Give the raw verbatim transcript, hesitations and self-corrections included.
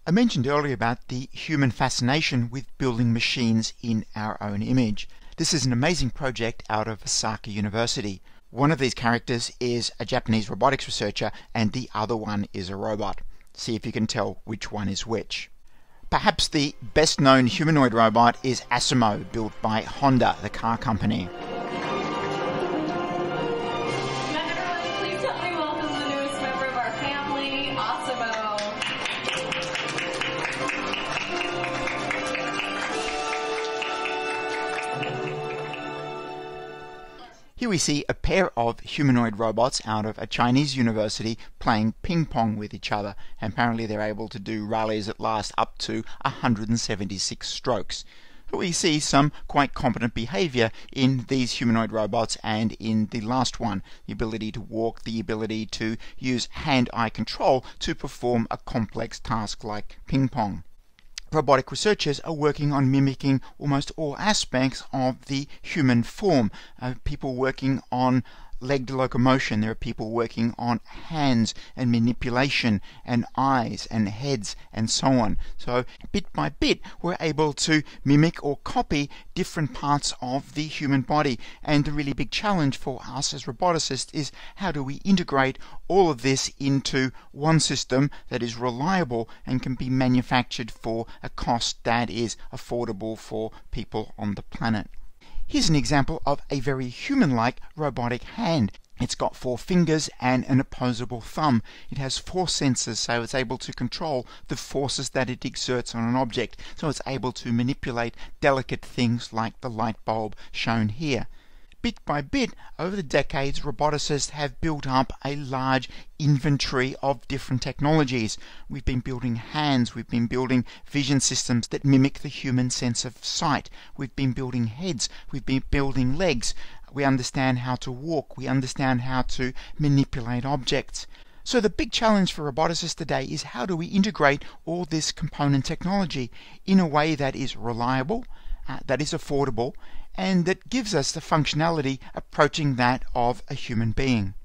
I mentioned earlier about the human fascination with building machines in our own image. This is an amazing project out of Osaka University. One of these characters is a Japanese robotics researcher and the other one is a robot. See if you can tell which one is which. Perhaps the best known humanoid robot is Asimo, built by Honda, the car company. Here we see a pair of humanoid robots out of a Chinese university playing ping pong with each other, and apparently they're able to do rallies that last up to one hundred seventy-six strokes. We see some quite competent behavior in these humanoid robots and in the last one, the ability to walk, the ability to use hand-eye control to perform a complex task like ping pong. Robotic researchers are working on mimicking almost all aspects of the human form. Uh, people working on legged locomotion, there are people working on hands and manipulation and eyes and heads and so on. So bit by bit we're able to mimic or copy different parts of the human body, and the really big challenge for us as roboticists is how do we integrate all of this into one system that is reliable and can be manufactured for a cost that is affordable for people on the planet. Here's an example of a very human-like robotic hand. It's got four fingers and an opposable thumb. It has four sensors, so it's able to control the forces that it exerts on an object. So it's able to manipulate delicate things like the light bulb shown here. Bit by bit, over the decades, roboticists have built up a large inventory of different technologies. We've been building hands, we've been building vision systems that mimic the human sense of sight, we've been building heads, we've been building legs, we understand how to walk, we understand how to manipulate objects. So the big challenge for roboticists today is how do we integrate all this component technology in a way that is reliable, uh, that is affordable, and that gives us the functionality approaching that of a human being.